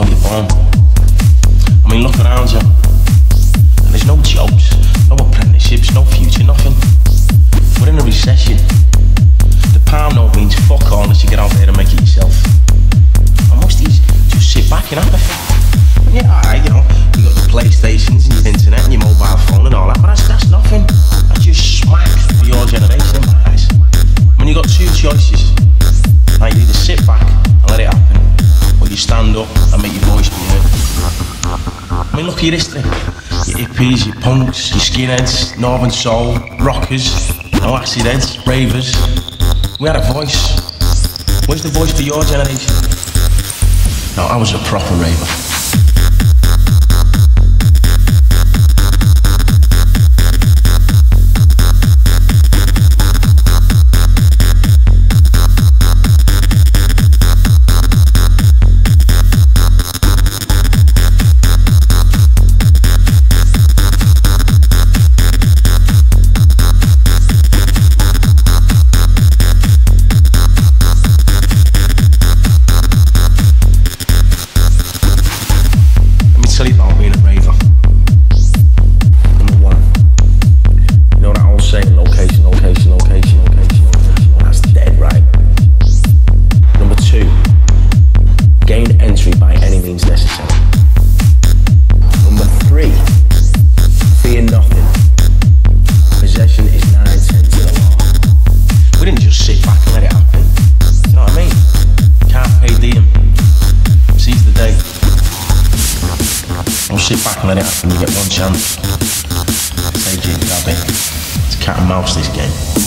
you're born. I mean, look around you. And there's no jobs, no apprenticeships, no future, nothing. We're in a recession. The pound note means fuck all unless you get out there and make it yourself. And most of these just sit back in apathy. Yeah, alright, you know, you got the PlayStations and your internet and your mobile phone and all that, but that's nothing. That's just smack for your generation, guys. I mean, you got two choices. Like, you either sit back and let it happen, or you stand up and make your voice be heard. I mean, look at your history. Your hippies, your punks, your skinheads, northern soul, rockers, acid heads, ravers. We had a voice. Where's the voice for your generation? No, I was a proper raver. Tell you about being a raver. Number one, you know that old saying, location, location, location, location, location. Well, that's dead, right? Number two, gain entry by any means necessary. Number three, fear nothing. Possession is 9 cents of the law. We didn't just sit back and let it happen. You know what I mean? Carpe diem. Seize the day. Don't sit back and let it happen, you get one chance. Take it, grab it. It's cat and mouse, this game.